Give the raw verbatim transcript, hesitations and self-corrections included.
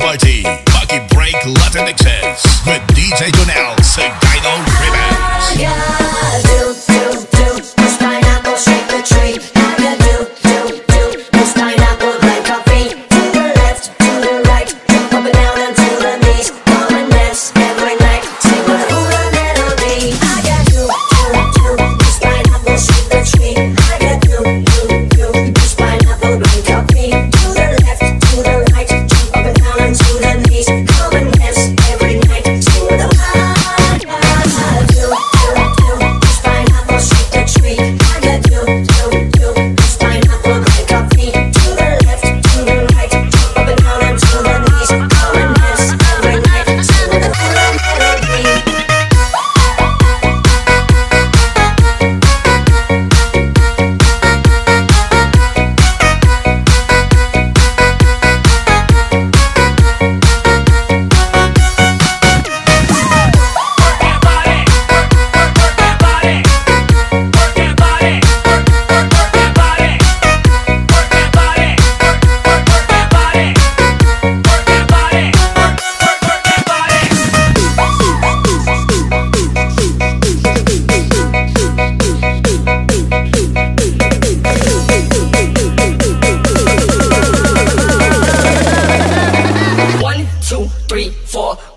Party, Bucket Break Latinxes with D J Jonel's AGADO Remix. AGADO, do, do, push pineapple, shake the tree. AGADO, do, do, push pineapple, like coffee. To the left, to the right, jump up and down and to the knees. Come and dance every night, sing with a hula melody. AGADO, do, do, push pineapple, shake the tree. AGADO, do, do, push pineapple, like coffee. To the left, to the right, jump up and down and to the knees. Come and dance every night, sing with a hula. One, two, three, four.